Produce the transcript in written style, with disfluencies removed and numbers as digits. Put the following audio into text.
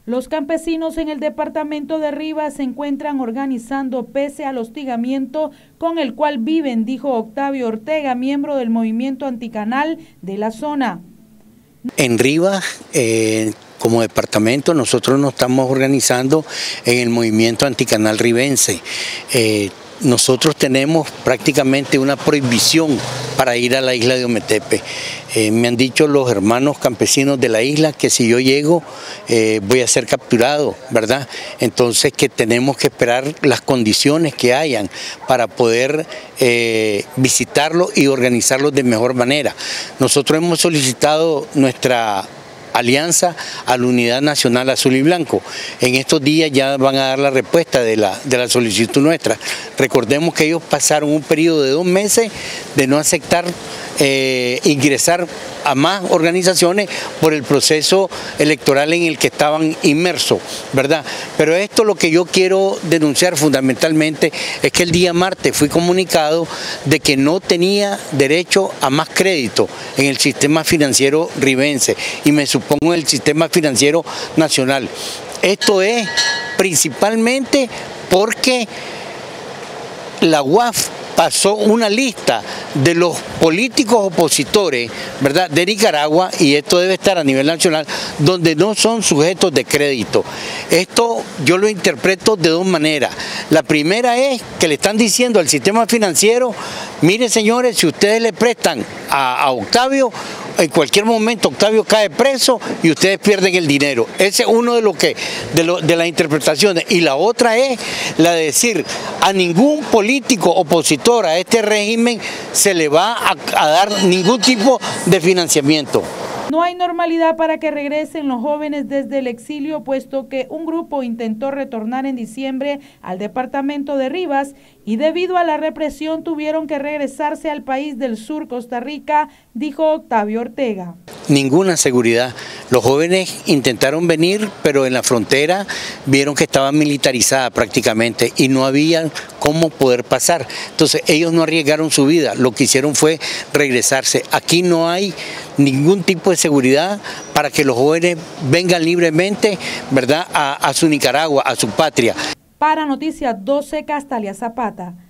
Los campesinos en el departamento de Rivas se encuentran organizando pese al hostigamiento con el cual viven, dijo Octavio Ortega, miembro del movimiento anticanal de la zona. En Rivas, como departamento, nosotros nos estamos organizando en el movimiento anticanal ribense. Nosotros tenemos prácticamente una prohibición para ir a la isla de Ometepe. Me han dicho los hermanos campesinos de la isla que si yo llego voy a ser capturado, ¿verdad? Entonces que tenemos que esperar las condiciones que hayan para poder visitarlo y organizarlo de mejor manera. Nosotros hemos solicitado nuestra alianza a la Unidad Nacional Azul y Blanco. En estos días ya van a dar la respuesta de la solicitud nuestra. Recordemos que ellos pasaron un periodo de 2 meses de no aceptar ingresar a más organizaciones por el proceso electoral en el que estaban inmersos, ¿verdad? Pero esto lo que yo quiero denunciar fundamentalmente es que el día martes fui comunicado de que no tenía derecho a más crédito en el sistema financiero ribense y me supongo en el sistema financiero nacional. Esto es principalmente porque la UAF pasó una lista de los políticos opositores, ¿verdad?, de Nicaragua, y esto debe estar a nivel nacional, donde no son sujetos de crédito. Esto yo lo interpreto de 2 maneras. La primera es que le están diciendo al sistema financiero, mire señores, si ustedes le prestan a Octavio, en cualquier momento Octavio cae preso y ustedes pierden el dinero. Ese es uno de las interpretaciones. Y la otra es la de decir, a ningún político opositor a este régimen se le va a dar ningún tipo de financiamiento. No hay normalidad para que regresen los jóvenes desde el exilio, puesto que un grupo intentó retornar en diciembre al departamento de Rivas y debido a la represión tuvieron que regresarse al país del sur, Costa Rica, dijo Octavio Ortega. Ninguna seguridad. Los jóvenes intentaron venir, pero en la frontera vieron que estaba militarizada prácticamente y no había cómo poder pasar. Entonces ellos no arriesgaron su vida, lo que hicieron fue regresarse. Aquí no hay ningún tipo de seguridad para que los jóvenes vengan libremente, ¿verdad?, a su Nicaragua, a su patria. Para Noticias 12, Castalia Zapata.